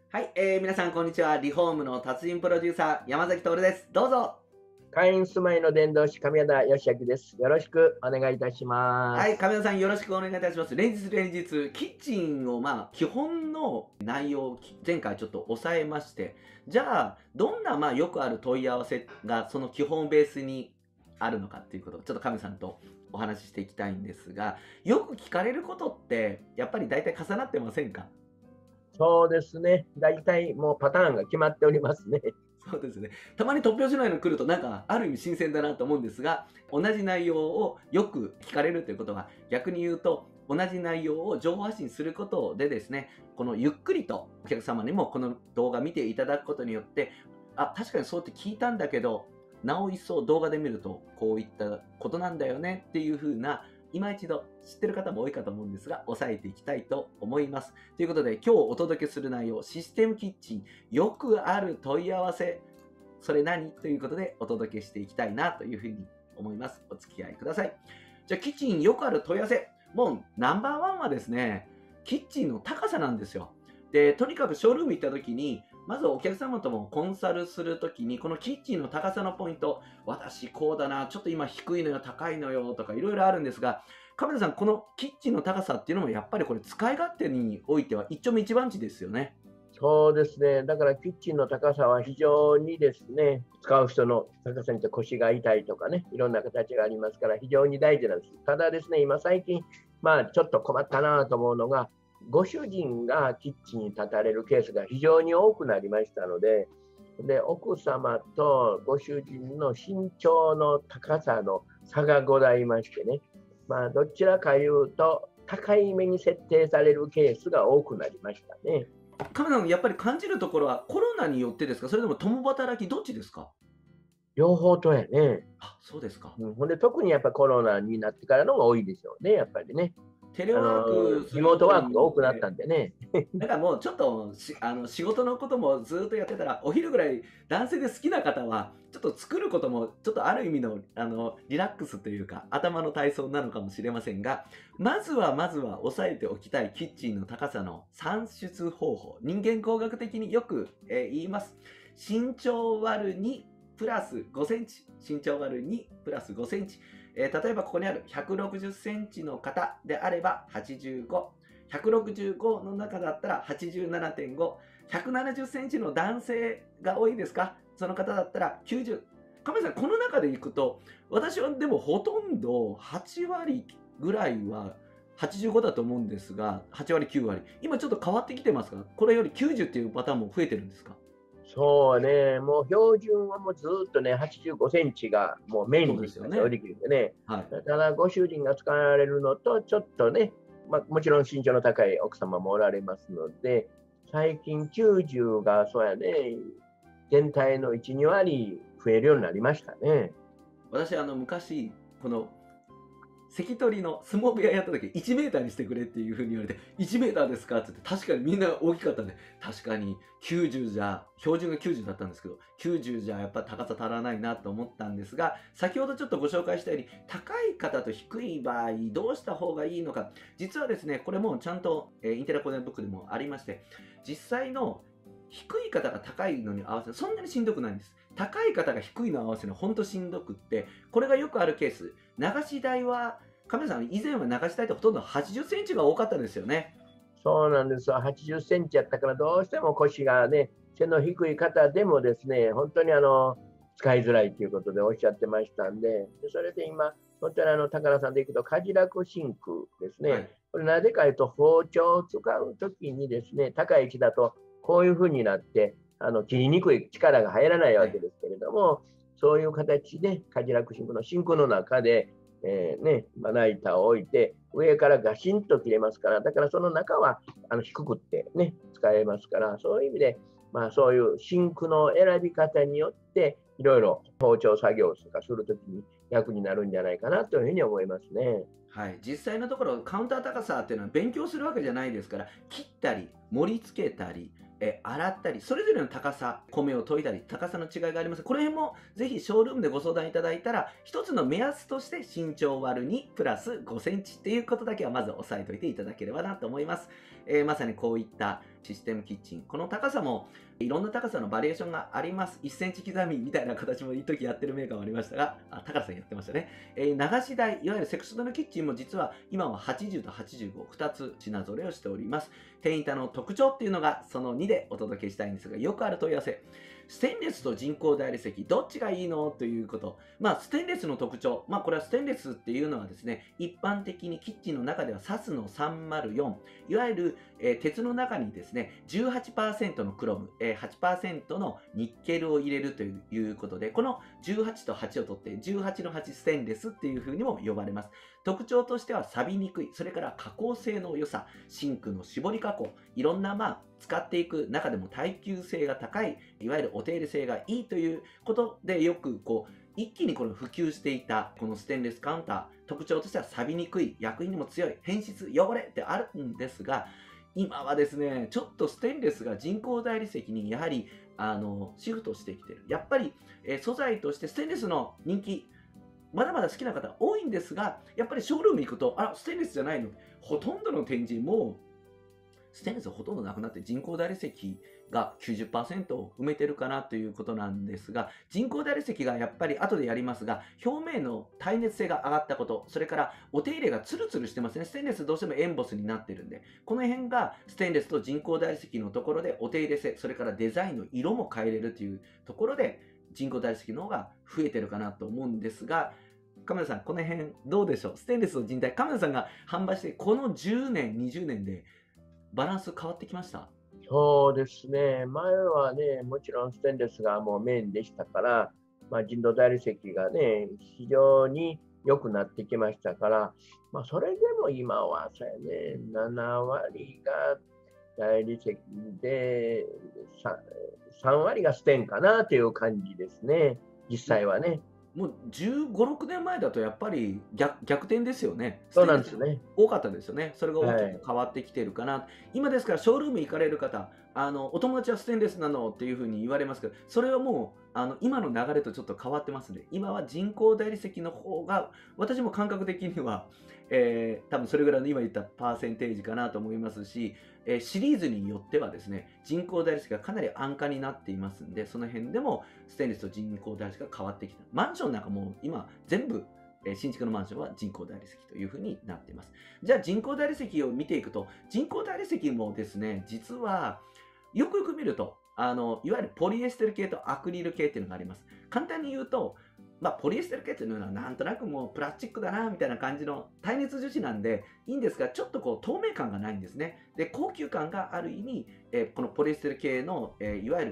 はい、皆さんこんにちは。リフォームの達人プロデューサー、山崎徹です。どうぞ。 会員住まいの伝道師、神谷義明です。よろしくお願いいたしまはい、 す。 亀田さんよろしくお願いいたします。連日、キッチンを基本の内容を前回ちょっと抑えまして、じゃあ、どんなよくある問い合わせがその基本ベースにあるのかっていうことをちょっと亀さんとお話ししていきたいんですが、よく聞かれることってやっぱり大体重なってませんか？ そうですね。大体もうパターンが決まっておりますね。 そうですね。たまに突拍子ないの来るとある意味新鮮だなと思うんですが、同じ内容をよく聞かれるということは、逆に言うと同じ内容を情報発信することでですね、このゆっくりとお客様にもこの動画見ていただくことによって、あ、確かにそうって聞いたんだけど、なお一層動画で見るとこういったことなんだよねっていう風な、今一度知ってる方も多いかと思うんですが、押さえていきたいと思います。ということで、今日お届けする内容、システムキッチン、よくある問い合わせ、それ何ということでお届けしていきたいなというふうに思います。お付き合いください。じゃあ、キッチンよくある問い合わせ。もうナンバーワンはですね、キッチンの高さなんですよ。で、とにかくショールーム行った時に、まずお客様ともコンサルするときに、このキッチンの高さのポイント、私こうだな、ちょっと今低いのよ、高いのよとかいろいろあるんですが、亀田さん、このキッチンの高さっていうのもやっぱりこれ使い勝手においては一丁目一番地ですよね。 そうですね。だからキッチンの高さは非常にですね、使う人の高さによって腰が痛いとかね、いろんな形がありますから非常に大事なんです。ただですね、今最近、ちょっと困ったなと思うのが、ご主人がキッチンに立たれるケースが非常に多くなりましたので、奥様とご主人の身長の高さの差がございましてね、どちらかいうと、高いめに設定されるケースが多くなりましたね。 亀田さん、やっぱり感じるところはコロナによってですか？それとも共働きどっちですか？ 両方とやね。 あ、そうですか。 ほんで特にやっぱコロナになってからのが多いでしょうね、やっぱりね。 テレワークすリモートることワークが多くによって、 なったんでね。 もうちょっと仕事のこともずっとやってたら、お昼ぐらい男性で好きな方は、ちょっと作ることも、ちょっとある意味の、リラックスというか、頭の体操なのかもしれませんが、まずは押さえておきたいキッチンの高さの算出方法。人間工学的によく、言います。身長割る2プラス5センチ。身長割る2プラス5センチ。例えばここにある160センチの方であれば85。165の中だったら87.5、170センチの男性が多いですか？その方だったら90。亀井さん、この中でいくと、私はでもほとんど8割ぐらいは85だと思うんですが、8割、9割。今ちょっと変わってきてますか？これより90っていうパターンも増えてるんですか？ そうね、もう標準はもうずっとね、85センチがもうメインそうにできました、おですよね。 にぎりでね。 はい。 ただ、ご主人が使われるのと、ちょっとね、もちろん身長の高い奥様もおられますので、最近90がそうやね、全体の1、2割増えるようになりましたね。 私、昔、この関取の相撲部屋やった時1メーターにしてくれっていう風に言われて、1メーターですかって言って、確かにみんな大きかったんで、確かに90じゃ、標準が90だったんですけど、90じゃやっぱ高さ足らないなと思ったんですが、先ほどちょっとご紹介したように、高い方と低い場合、どうした方がいいのか。実はですね、これもちゃんと、インテラコネブックでもありまして、実際の低い方が高いのに合わせる、そんなにしんどくないんです。高い方が低いのを合わせるのほんとしんどくって、これがよくあるケース。流し台は亀田さん、以前は流し台ってほとんど80センチが多かったですよね。 そうなんですよ。80センチやったから、どうしても腰がね、背の低い方でもですね、本当に使いづらいということでおっしゃってましたんで、それで今、本当に高田さんでいくと、カジラクシンクですね。 はい。 これなぜかというと、包丁を使うときにですね、高い位置だと、こういうふうになって、切りにくい力が入らないはい。 わけですけれども、そういう形で、カジラクシンクのシンクの中で、まな板を置いて、上からガシンと切れますから、だからその中は低くってね、使えますから、そういう意味で、そういうシンクの選び方によって、いろいろ包丁作業とかするときに役になるんじゃないかなというふうに思いますね。 はい、実際のところカウンター高さっていうのは勉強するわけじゃないですから、切ったり盛り付けたり洗ったり、それぞれの高さ、米を研いだり高さの違いがあります。この辺もぜひショールームでご相談いただいたら、一つの目安として身長割る2プラス5センチっていうことだけはまず押さえておいていただければなと思います。まさにこういったシステムキッチン。この高さもいろんな高さのバリエーションがあります。1センチ刻みみたいな形も一時やってるメーカーもありましたが、高さんやってましたね。流し台、いわゆるセクションのキッチンも実は今は80と85、2つ品揃えをしております。天板の特徴っていうのがその2でお届けしたいんですが、よくある問い合わせ。ステンレスと人工大理石、どっちがいいのということ。ステンレスの特徴。これはステンレスっていうのはですね、一般的にキッチンの中ではサスの304、いわゆる、鉄の中にですね、18% のクロム、8% のニッケルを入れるということで、この18と8を取って、18の8ステンレスっていう風にも呼ばれます。特徴としては錆びにくい、それから加工性の良さ、シンクの絞り加工、いろんな使っていく中でも耐久性が高い、いわゆるお手入れ性がいいということでよく一気にこの普及していたこのステンレスカウンター、特徴としては錆びにくい、薬品にも強い、変質、汚れってあるんですが、今はですね、ちょっとステンレスが人工大理石にやはりシフトしてきてる。やっぱり、素材としてステンレスの人気、まだまだ好きな方多いんですが、やっぱりショールーム行くと、ステンレスじゃないの。ほとんどの展示も、ステンレスほとんどなくなって人工大理石が 90% を埋めてるかなということなんですが、人工大理石がやっぱり後でやりますが、表面の耐熱性が上がったこと、それからお手入れがツルツルしてますね。ステンレスどうしてもエンボスになってるんで、この辺がステンレスと人工大理石のところでお手入れ性、それからデザインの色も変えれるというところで、人工大理石の方が増えてるかなと思うんですが、亀田さん、この辺どうでしょう？ステンレスの人体、亀田さんが販売してこの10年、20年でバランス変わってきました？ そうですね、前はね、もちろんステンレスがもうメインでしたから、人造大理石がね、非常に良くなってきましたから、それでも今はそうやね、7割が大理石で、3割がステンかなという感じですね、実際はね。 もう15、6年前だとやっぱり逆転ですよね。スそうテンレスなんですね。 多かったですよね。それが大きはい。 く変わってきてるかな。今ですからショールーム行かれる方、お友達はステンレスなのっていうふうに言われますけど、それはもう今の流れとちょっと変わってますね。今は人工大理石の方が、私も感覚的には、多分それぐらいの今言ったパーセンテージかなと思いますし、シリーズによってはですね、人工大理石がかなり安価になっていますんで、その辺でもステンレスと人工大理石が変わってきた。マンションなんかもう今全部新築のマンションは人工大理石というふうになっています。じゃあ人工大理石を見ていくと、人工大理石もですね、実はよくよく見ると、いわゆるポリエステル系とアクリル系っていうのがあります。簡単に言うと、ポリエステル系っていうのはなんとなくもうプラスチックだなみたいな感じの耐熱樹脂なんでいいんですが、ちょっと透明感がないんですね。で、高級感がある意味、このポリエステル系の、いわゆる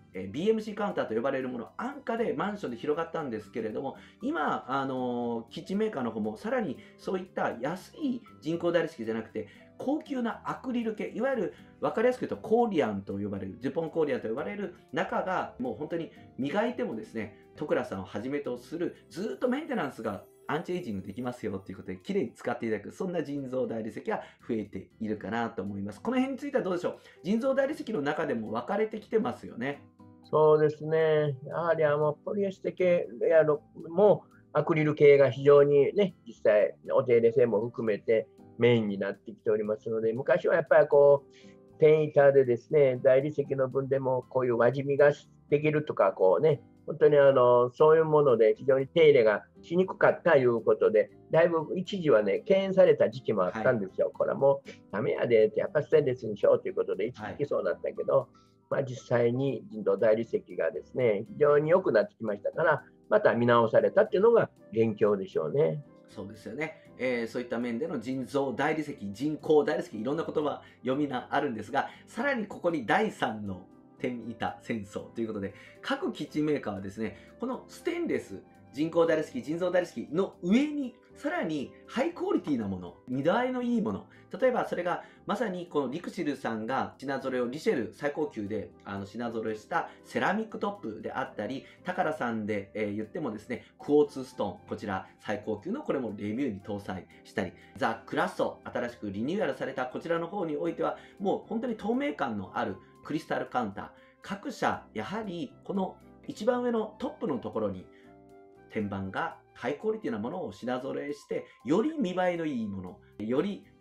BMC カウンターと呼ばれるもの、安価でマンションで広がったんですけれども、今、キッチンメーカーの方もさらにそういった安い人工大理石じゃなくて、高級なアクリル系、いわゆる分かりやすく言うとコーリアンと呼ばれる、ジュポンコーリアンと呼ばれる中がもう本当に磨いてもですね、徳倉さんをはじめとするずっとメンテナンスがアンチエイジングできますよということで、きれいに使っていただく、そんな人造大理石が増えているかなと思います。この辺についてはどうでしょう？人造大理石の中でも分かれてきてますよね。 そうですね。やはりポリエステル系もアクリル系が非常にね、実際お手入れ性も含めてメインになってきておりますので、昔はやっぱり天板でですね、大理石の分でもこういう輪染みができるとか、本当にそういうもので非常に手入れがしにくかったということで、だいぶ一時はね、敬遠された時期もあったんですよ。これはもうダメやでって、やっぱステンレスにしようということで、一時期そうなったけど、実際に人造大理石がですね、非常に良くなってきましたから、また見直されたっていうのが現況でしょうね。 そうですよね。そういった面での人造大理石、人工大理石、いろんな言葉、読みがあるんですが、さらにここに第3の天板戦争ということで、各キッチンメーカーはですね、このステンレス、人工大理石、人造大理石の上に、さらにハイクオリティなもの、見栄えのいいもの、例えばそれがまさにこのリクシルさんが品揃えをリシェル最高級で品揃えしたセラミックトップであったり、タカラさんで、言ってもですね、クォーツストーン、こちら最高級のこれもレビューに搭載したり、ザ・クラッソ、新しくリニューアルされたこちらの方においては、もう本当に透明感のあるクリスタルカウンター、各社やはりこの一番上のトップのところに天板がハイクオリティなものを品揃えして、より見栄えのいいもの、より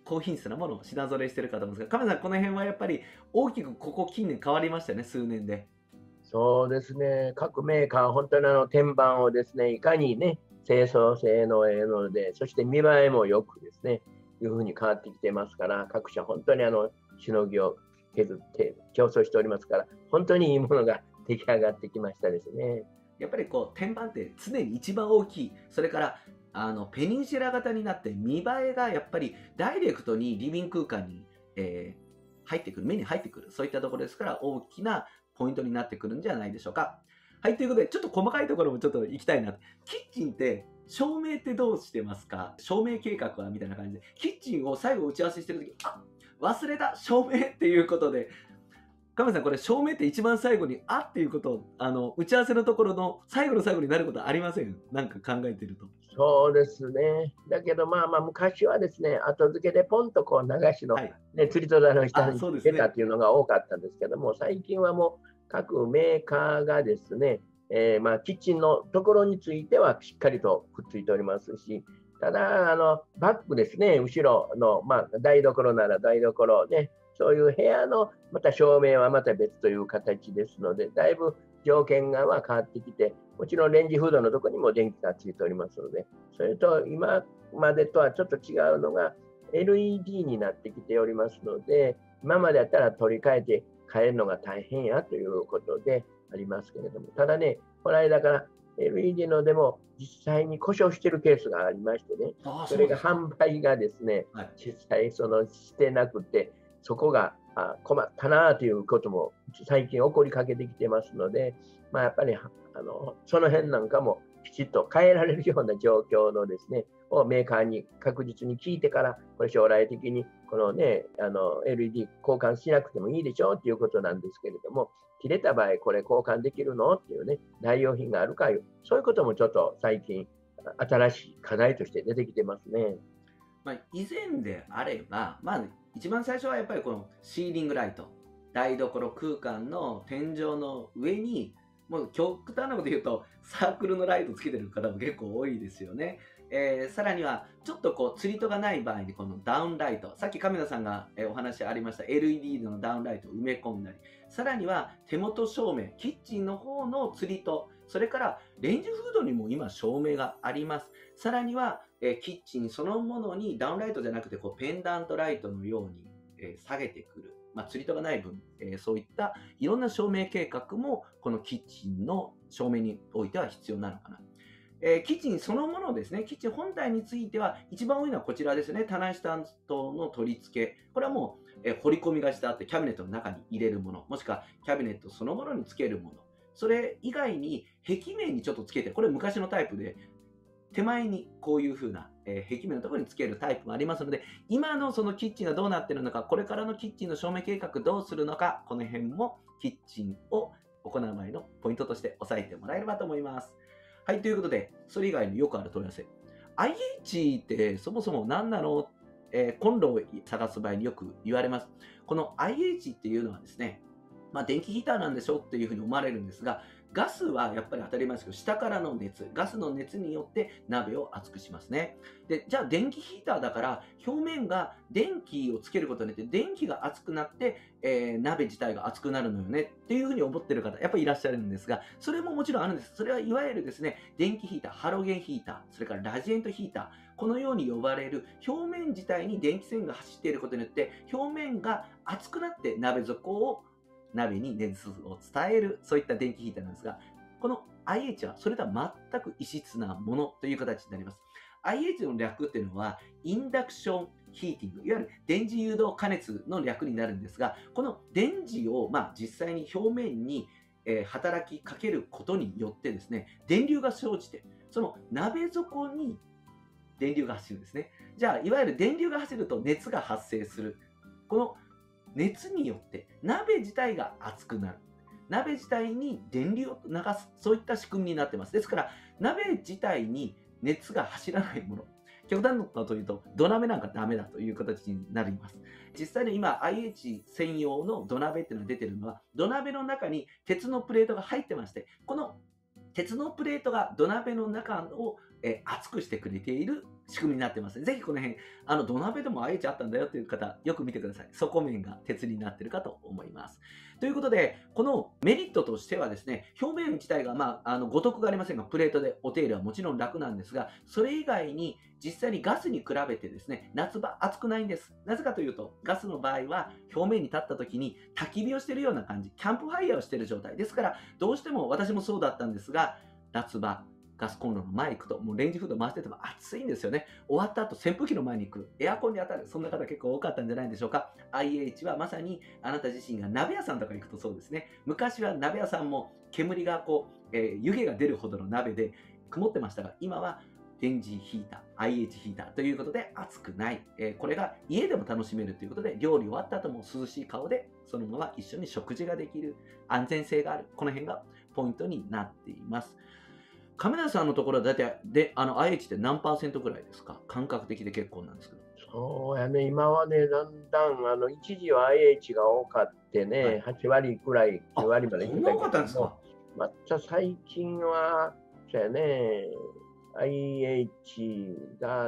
高品質なものを品揃えしてるかと思うんですが、亀さん、この辺はやっぱり大きくここ近年変わりましたよね、数年で。 そうですね、各メーカー、本当に天板をですね、いかにね、清掃性のええので、そして見栄えもよくですね、いうふうに変わってきてますから、各社本当にしのぎを削って競争しておりますから、本当にいいものが出来上がってきましたですね。 やっぱりこう天板って常に一番大きい、それからペニンシュラ型になって見栄えがやっぱりダイレクトにリビング空間に、入ってくる、目に入ってくる、そういったところですから大きなポイントになってくるんじゃないでしょうか。はい、ということでちょっと細かいところもちょっと行きたいな。キッチンって照明ってどうしてますか？照明計画はみたいな感じで、キッチンを最後打ち合わせしてるとき、忘れた照明っていうことで、亀さん、これ照明って一番最後にっていうことを打ち合わせのところの最後の最後になることありません？なんか考えてると。 そうですね。だけど昔はですね、後付けでポンとこう流しの、 はい。 ね、釣り戸棚の下にそうですね。 出たっていうのが多かったんですけども、最近はもう各メーカーがですね、キッチンのところについてはしっかりとくっついておりますし、ただバックですね、後ろの、台所なら台所ね、そういう部屋のまた照明はまた別という形ですので、だいぶ条件がは変わってきて、もちろんレンジフードのところにも電気がついておりますので、それと今までとはちょっと違うのが LED になってきておりますので、今までやったら取り替えて変えるのが大変やということでありますけれども、ただね、この間から LED のでも実際に故障しているケースがありましてね、それが販売がですね、 はい。 実際してなくて、そこが困ったなということも最近起こりかけてきてますので、やっぱりその辺なんかもきちっと変えられるような状況のですね、をメーカーに確実に聞いてから、これ将来的にこのね、LED 交換しなくてもいいでしょうっていうことなんですけれども、切れた場合、これ交換できるのっていうね、代用品があるかいう、そういうこともちょっと最近、新しい課題として出てきてますね。 以前であれば、一番最初はやっぱりこのシーリングライト、台所空間の天井の上に、もう極端なこと言うと、サークルのライトつけてる方も結構多いですよね。さらには、ちょっとこう、釣り戸がない場合に、このダウンライト、さっき亀田さんがお話ありました LED のダウンライトを埋め込んだり、さらには手元照明、キッチンの方の釣り戸、それからレンジフードにも今照明があります。さらには、キッチンそのものにダウンライトじゃなくてこうペンダントライトのように、下げてくる、釣り戸がない分、そういったいろんな照明計画もこのキッチンの照明においては必要なのかな。キッチンそのものですね、キッチン本体については一番多いのはこちらですね、棚下の取り付け。これはもう、彫り込みがしてあってキャビネットの中に入れるもの、もしくはキャビネットそのものにつけるもの。それ以外に壁面にちょっとつけて、これ昔のタイプで手前にこういう風な、壁面のところにつけるタイプもありますので、今のそのキッチンがどうなっているのか、これからのキッチンの照明計画どうするのか、この辺もキッチンを行う前のポイントとして押さえてもらえればと思います。はい、ということで、それ以外によくある問い合わせ。IH ってそもそも何なの？コンロを探す場合によく言われます。この IH っていうのはですね、電気ヒーターなんでしょっていうふうに思われるんですが、ガスはやっぱり当たり前ですけど、下からの熱、ガスの熱によって鍋を熱くしますね。で、じゃあ電気ヒーターだから、表面が電気をつけることによって、電気が熱くなって、鍋自体が熱くなるのよねっていうふうに思ってる方、やっぱりいらっしゃるんですが、それももちろんあるんです。それはいわゆるですね、電気ヒーター、ハロゲンヒーター、それからラジエントヒーター、このように呼ばれる表面自体に電気線が走っていることによって、表面が熱くなって鍋底を鍋に熱を伝える、そういった電気ヒーターなんですが、この IH はそれとは全く異質なものという形になります。IH の略っていうのは、インダクションヒーティング、いわゆる電磁誘導加熱の略になるんですが、この電磁を実際に表面に働きかけることによってですね、電流が生じて、その鍋底に電流が走るんですね。じゃあ、いわゆる電流が走ると熱が発生する。この熱によって鍋自体が熱くなる。鍋自体に電流を流す。そういった仕組みになっています。ですから、鍋自体に熱が走らないもの。極端なことを言うと、土鍋なんかダメだという形になります。実際に今、IH 専用の土鍋っていうのが出てるのは、土鍋の中に鉄のプレートが入ってまして、この鉄のプレートが土鍋の中を熱くしてくれている仕組みになってます。ぜひこの辺、土鍋でも IH あったんだよっていう方、よく見てください。底面が鉄になってるかと思います。ということで、このメリットとしてはですね、表面自体が、ご得がありませんが、プレートでお手入れはもちろん楽なんですが、それ以外に実際にガスに比べてですね、夏場暑くないんです。なぜかというと、ガスの場合は表面に立った時に焚き火をしてるような感じ、キャンプファイヤーをしてる状態ですから、どうしても私もそうだったんですが、夏場、ガスコンロの前に行くと、もうレンジフード回してても暑いんですよね。終わった後、扇風機の前に行く。エアコンに当たる。そんな方結構多かったんじゃないでしょうか。IH はまさにあなた自身が鍋屋さんとか行くとそうですね。昔は鍋屋さんも煙が湯気が出るほどの鍋で曇ってましたが、今はレンジヒーター、IH ヒーターということで暑くない。これが家でも楽しめるということで、料理終わった後も涼しい顔でそのまま一緒に食事ができる。安全性がある。この辺がポイントになっています。亀梨さんのところは大体でIH って何%ぐらいですか？感覚的で結構なんですけど。 そうやね、今はね、だんだん一時は IH が多かってね、 はい、 8割くらい、9割までそんな多かったんですか？ また最近は、そうやね、IH が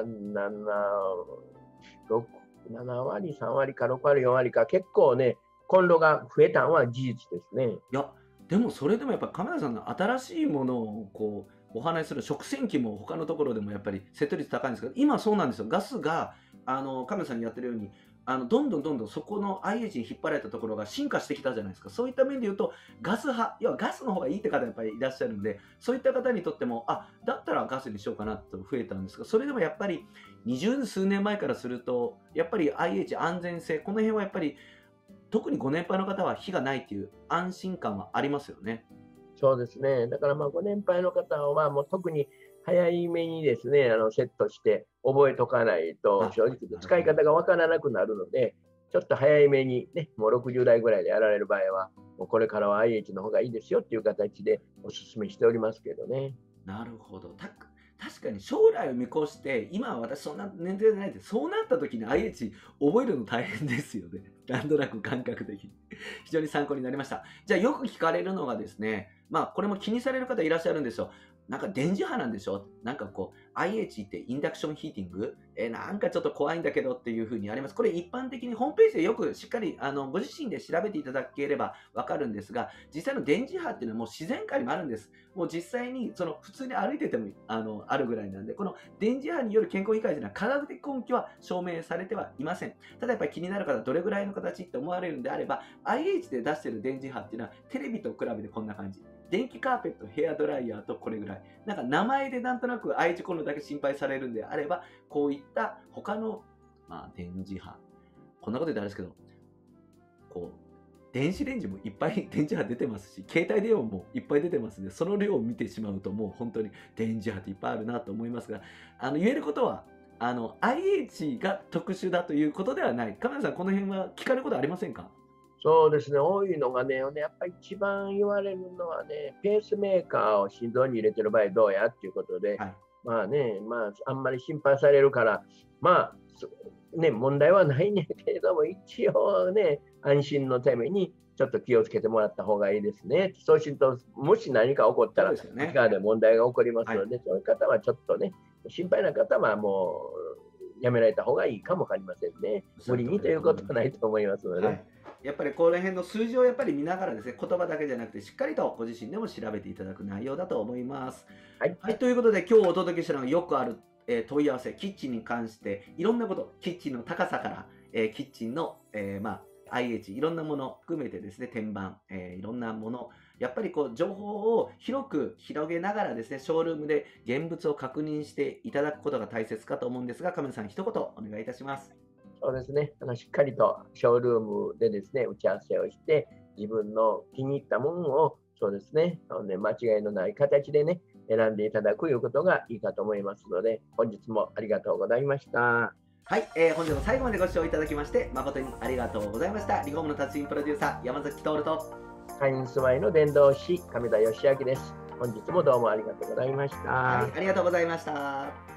7割、3割か6割、4割か、結構ね、コンロが増えたのは事実ですね。 いや、でもそれでもやっぱ亀梨さんの新しいものをお話しする食洗機も他のところでもやっぱりセット率高いんですけど、今そうなんですよ。ガスが亀梨さんにやってるようにどんどんそこの IH に引っ張られたところが進化してきたじゃないですか。そういった面で言うとガス派、要はガスの方がいいって方やっぱりいらっしゃるんで、そういった方にとってもだったらガスにしようかなと増えたんですが、それでもやっぱり20数年前からするとやっぱり IH 安全性、この辺はやっぱり特にご年配の方は火がないっていう安心感はありますよね。 そうですね。だからご年配の方はもう特に早いめにですね、セットして覚えとかないと、正直使い方がわからなくなるので、ちょっと早いめにね、もう60代ぐらいでやられる場合は、もうこれからは IH の方がいいですよっていう形でお勧めしておりますけどね。 なるほど。確かに将来を見越して、今は私そんな年齢じゃないんで、そうなった時に IH 覚えるの大変ですよね。なんとなく感覚的に。非常に参考になりました。じゃあよく聞かれるのがですね、これも気にされる方いらっしゃるんですよ。なんか電磁波なんでしょ？なんかIH ってインダクションヒーティングなんかちょっと怖いんだけどっていう風にあります。これ一般的にホームページでよくしっかりご自身で調べていただければわかるんですが、実際の電磁波っていうのはもう自然界にもあるんです。もう実際に普通に歩いててもあるぐらいなんで、この電磁波による健康被害というのは科学的根拠は証明されてはいません。ただやっぱり気になる方、どれぐらいの形って思われるんであれば、IH で出している電磁波っていうのはテレビと比べてこんな感じ。電気カーペット、ヘアドライヤーとこれぐらい。なんか名前でなんとなく IH コンロだけ心配されるんであれば、こういった他の、電磁波。こんなこと言ってあれですけど、電子レンジもいっぱい電磁波出てますし、携帯電話もいっぱい出てますので、その量を見てしまうともう本当に電磁波っていっぱいあるなと思いますが、言えることは、IH が特殊だということではない。亀田さん、この辺は聞かれることありませんか？ そうですね、多いのがね、やっぱり一番言われるのはね、ペースメーカーを心臓に入れてる場合どうやっていうことで、 はい。 あんまり心配されるから、問題はないねんけれども、一応ね、安心のためにちょっと気をつけてもらった方がいいですね。そうすると、もし何か起こったら、いかがで問題が起こりますので、そういう方はちょっとね、心配な方はもうやめられた方がいいかもわかりませんね。無理にということはないと思いますので。 やっぱりこの辺の数字をやっぱり見ながらですね、言葉だけじゃなくてしっかりとご自身でも調べていただく内容だと思います。はい、ということで今日お届けしたのがよくある、問い合わせ、キッチンに関していろんなこと、キッチンの高さから、キッチンの、IH、いろんなもの含めてですね、天板、いろんなもの、やっぱり情報を広く広げながらですね、ショールームで現物を確認していただくことが大切かと思うんですが、亀田さん一言お願いいたします。 そうですね。しっかりとショールームでですね、打ち合わせをして、自分の気に入ったものを、そうですね、間違いのない形でね、選んでいただくということがいいかと思いますので、本日もありがとうございました。 はい、本日も最後までご視聴いただきまして誠にありがとうございました。リフォームの達人プロデューサー山崎徹と会員住まいの伝道師亀田義明です。本日もどうもありがとうございました。 はい、ありがとうございました。